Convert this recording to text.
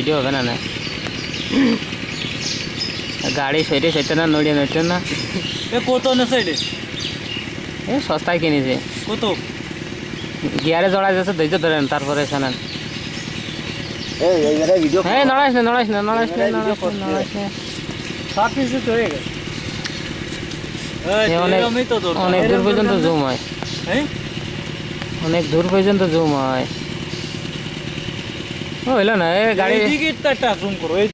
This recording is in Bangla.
ভিডিও হবে না গাড়ি সেটে সেটা না নড়িয়ে নড়ছে না কত না সাইডে সস্তায় কিনেছে কত গিয়ারে জড়াই যাচ্ছে ধৈর্য ধরেন তারপরে শোনেন ভিডিও হ্যাঁ নড়াইস না সব কিছু তো হয়ে গেছে অনেক দূর পর্যন্ত জুম হয় অনেক দূর পর্যন্ত জুম হয় হইল না গাড়ি টিকিটটা জুম করো